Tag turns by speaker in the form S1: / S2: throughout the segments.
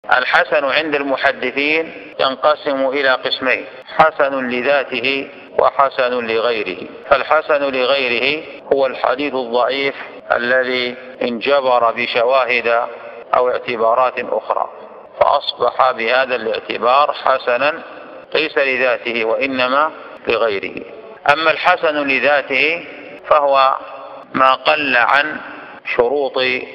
S1: الحسن عند المحدثين ينقسم إلى قسمين: حسن لذاته وحسن لغيره. فالحسن لغيره هو الحديث الضعيف الذي انجبر بشواهد أو اعتبارات أخرى فأصبح بهذا الاعتبار حسنا ليس لذاته وإنما لغيره. أما الحسن لذاته فهو ما قل عن شروط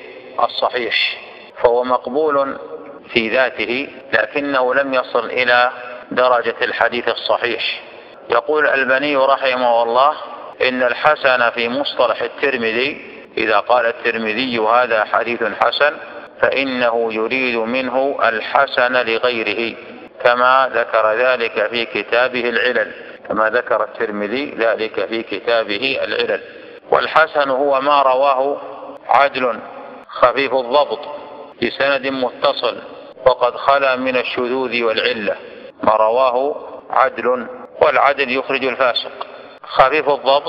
S1: الصحيح، فهو مقبول في ذاته لكنه لم يصل إلى درجة الحديث الصحيح. يقول الألباني رحمه الله: إن الحسن في مصطلح الترمذي إذا قال الترمذي هذا حديث حسن فإنه يريد منه الحسن لغيره، كما ذكر ذلك في كتابه العلل، كما ذكر الترمذي ذلك في كتابه العلل. والحسن هو ما رواه عدل خفيف الضبط بسند متصل وقد خلا من الشذوذ والعلة. ما رواه عدل، والعدل يخرج الفاسق. خفيف الضبط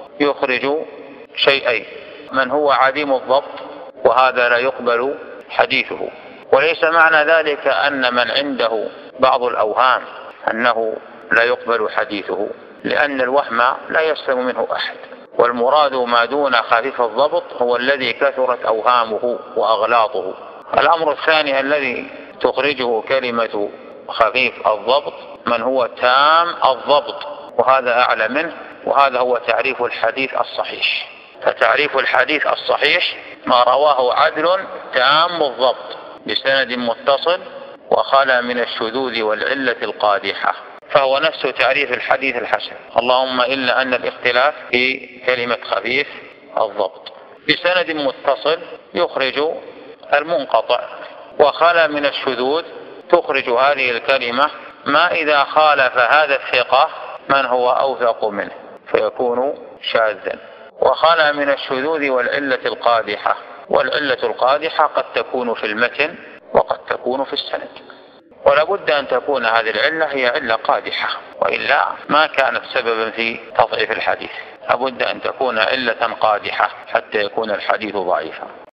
S1: يخرج شيئين: من هو عديم الضبط وهذا لا يقبل حديثه. وليس معنى ذلك أن من عنده بعض الأوهام أنه لا يقبل حديثه، لأن الوهم لا يسلم منه أحد، والمراد ما دون خفيف الضبط هو الذي كثرت أوهامه وأغلاطه. الأمر الثاني الذي تخرجه كلمة خفيف الضبط من هو تام الضبط، وهذا أعلى منه، وهذا هو تعريف الحديث الصحيح. فتعريف الحديث الصحيح ما رواه عدل تام الضبط بسند متصل وخلا من الشذوذ والعلة القادحة، فهو نفس تعريف الحديث الحسن، اللهم إلا أن الاختلاف في كلمة خفيف الضبط. بسند متصل يخرج المنقطع، وخلا من الشذوذ تخرج هذه الكلمة ما إذا خالف هذا الثقة من هو أوثق منه فيكون شاذا. وخلا من الشذوذ والعلة القادحة، والعلة القادحة قد تكون في المتن وقد تكون في السند، ولا بد أن تكون هذه العلة هي علة قادحة، وإلا ما كانت سببا في تضعيف الحديث. لا بد أن تكون علة قادحة حتى يكون الحديث ضعيفا.